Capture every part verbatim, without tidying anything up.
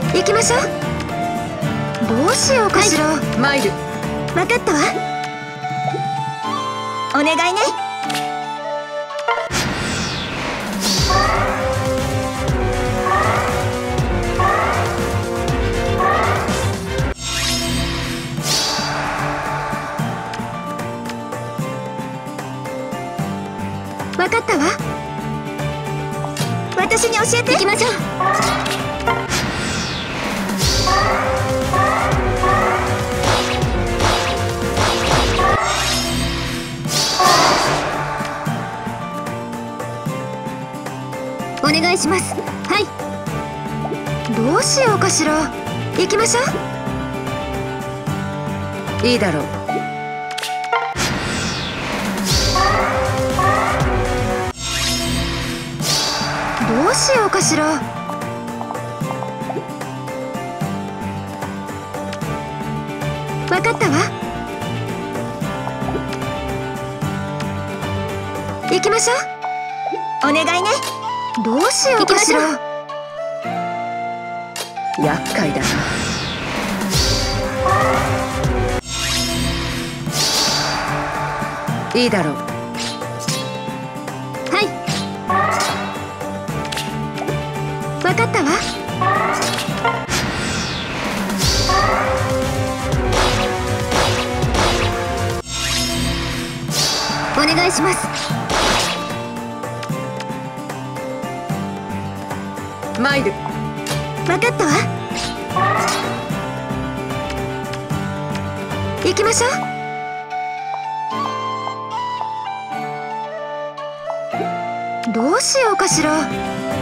行きましょう。どうしようかしら。 はい、参る。 分かったわ。お願いね。分かったわ。私に教えて。行きましょう。お願いします。はい。どうしようかしら。行きましょう。 いいだろう。 どうしようかしら。分かったわ。行きましょう。お願いね。どうしようかしら。 厄介だな。いいだろう。 はい。分かったわ。お願いします。 参る。 分かったわ。行きましょう。どうしようかしら。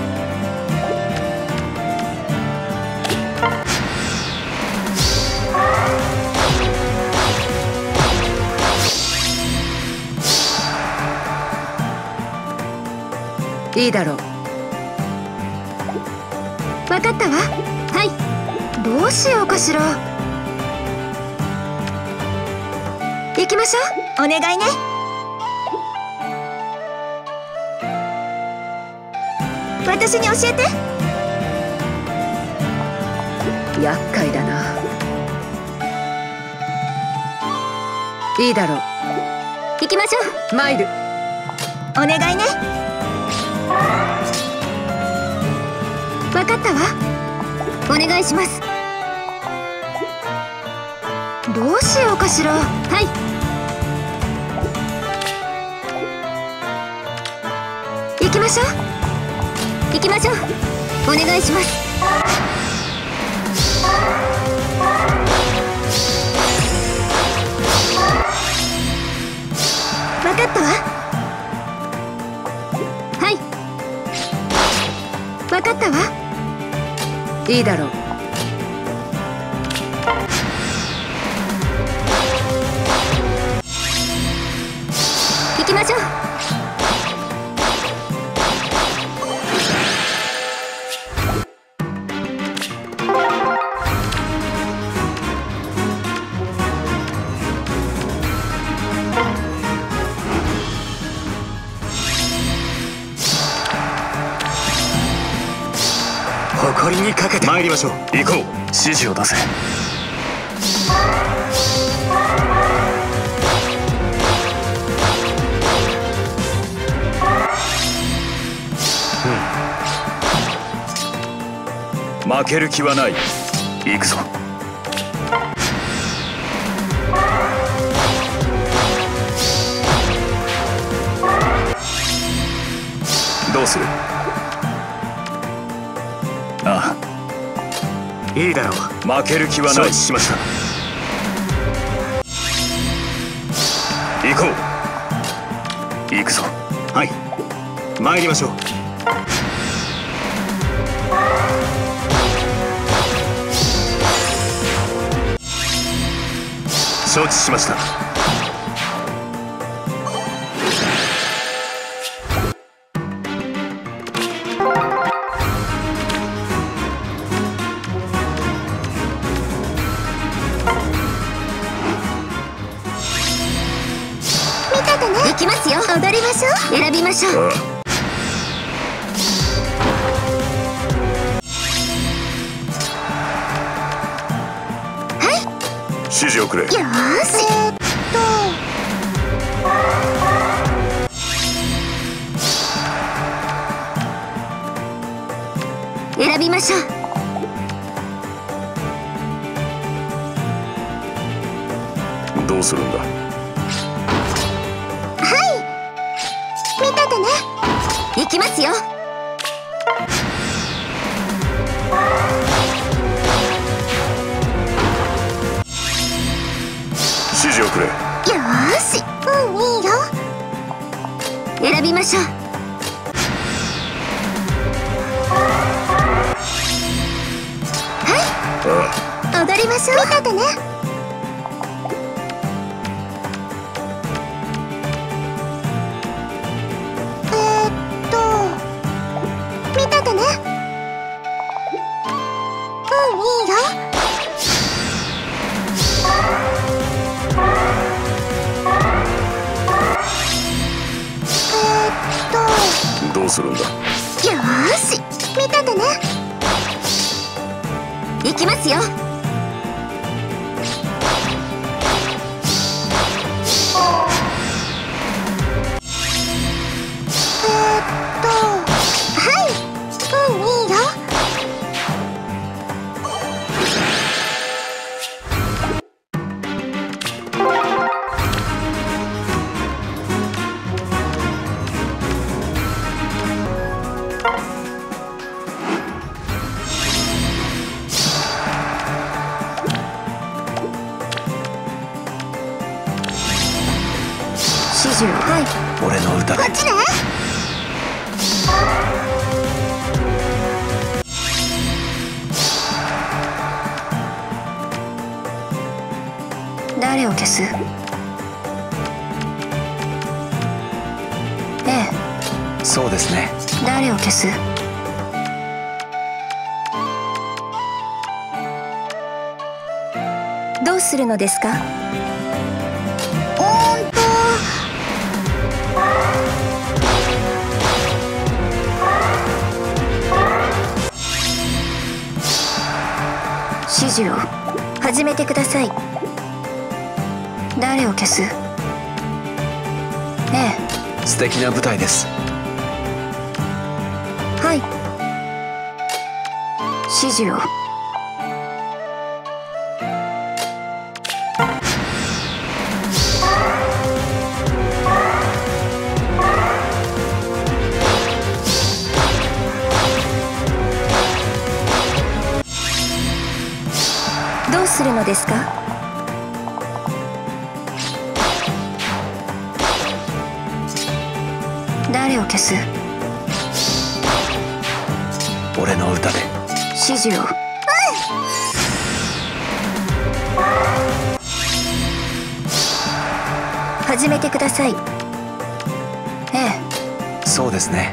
いいだろう。 分かったわ。はい。どうしようかしら。行きましょう。お願いね。私に教えて。 厄介だな。いいだろう。 行きましょう。 参る。 お願いね。分かったわ。お願いします。どうしようかしら。はい。行きましょう。行きましょう。お願いします。分かったわ。はい。分かったわ。 いいだろう。 行きましょう。 誇りにかけて参りましょう。行こう。指示を出せ。うん、負ける気はない。行くぞ。どうする？ああ、いいだろう。負ける気はない。承知しました。行こう。行くぞ。はい、参りましょう。承知しました。 行きますよ。踊りましょう。選びましょう。 ああ、 指示をくれ。 よーし。えー、っと選びましょう。 どうするんだ。 はい、見ててね。行きますよ。 指示をくれ。 よーし。うん、いいよ。選びましょう。はい、 あ踊りましょう。見ててね。えーっと見ててね。うん、いいよ。 どうするんだ。 よーし、見ててね。行きますよ。えーっとはい、うん、いいよ。 指示を。はい。 俺の歌で。 こっちね。 誰を消す？ええ。 そうですね。 誰を消す？どうするのですか？ おーんと指示を始めてください。誰を消す？ええ。 素敵な舞台です。 はい。指示を。どうするのですか？誰を消す？ 俺の歌で。 指示を。始めてください。ええ。 そうですね。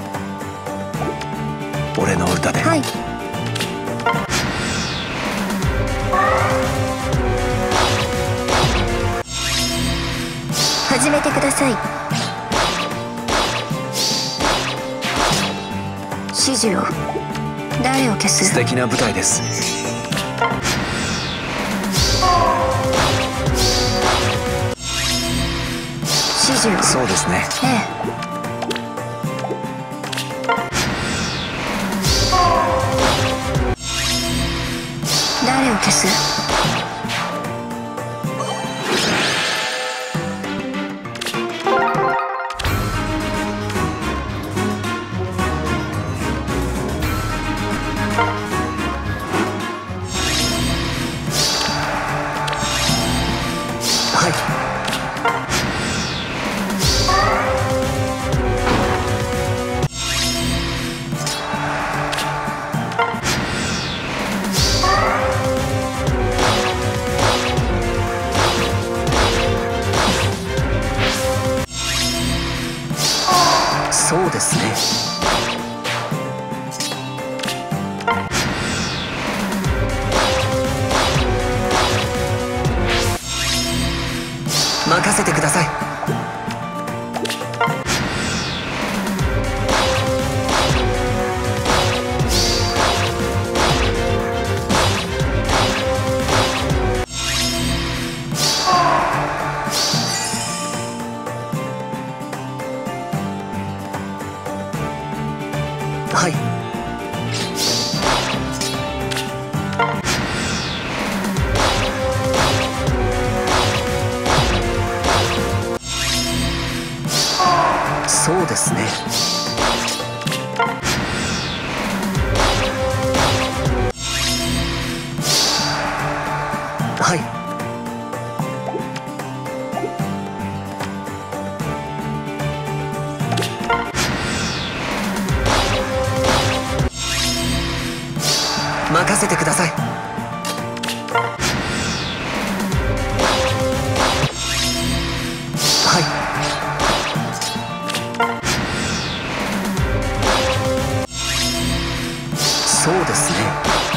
俺の歌で。 はい。始めてください。指示を。誰を消す？ 素敵な舞台です。 指示を。 そうですね。 ええ。誰を消す？ はい。そうですね。任せてください。 任せてください。はい。そうですね。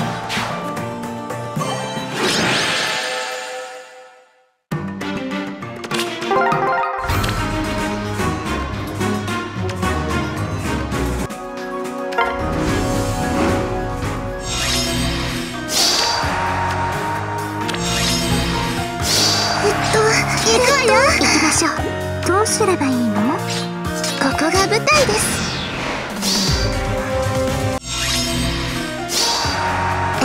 行くわよ。行きましょう。どうすればいいの？ここが舞台です。え？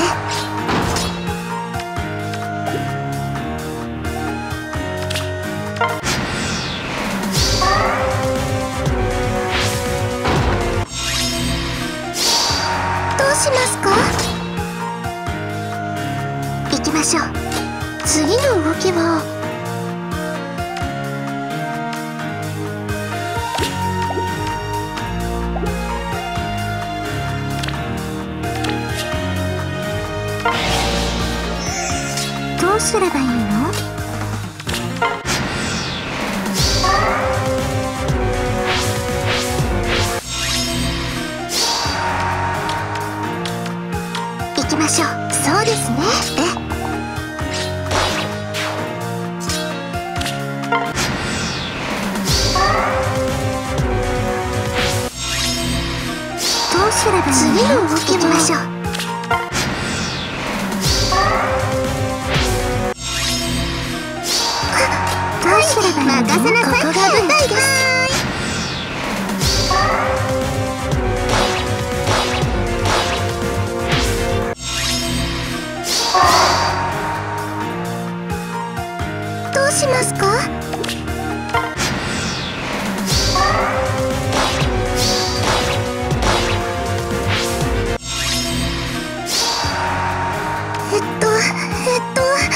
どうしますか？行きましょう。次の動きはどうすればいいの？行きましょう。そうですね。え？どうすればいいの？次の動きは行きましょう。どうすればいいの？任せなさい。ここが舞台です。どうしますか？えっとえっと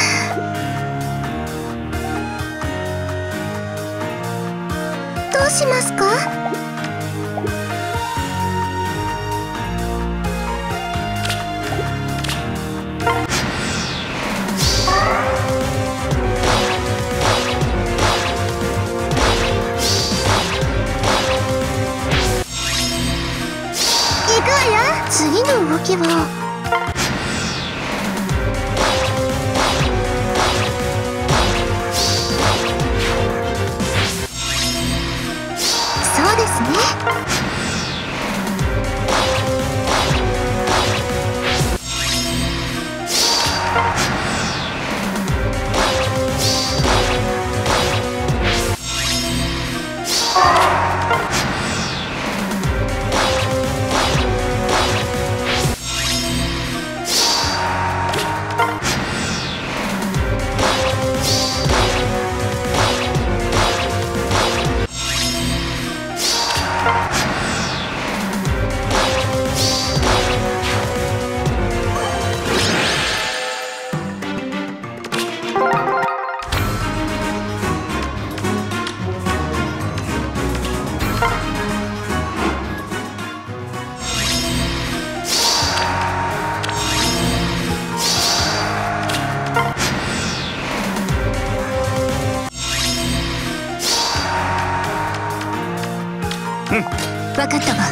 どうしますか？行くわよ。次の動きはそうですね。 うん、 分かったわ。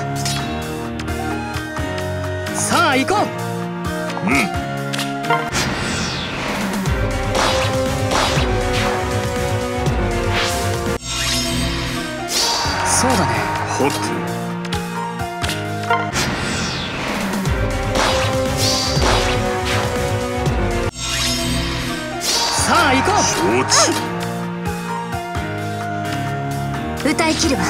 さあ行こう。うん。そうだね。ホップ。さあ行こう。承知。 歌い切るわ。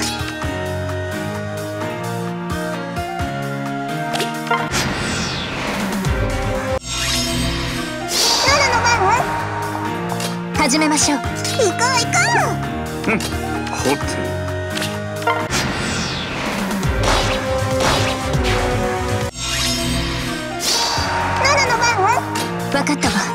始めましょう。行こう行こう。うん、ホップ。 分かったわ。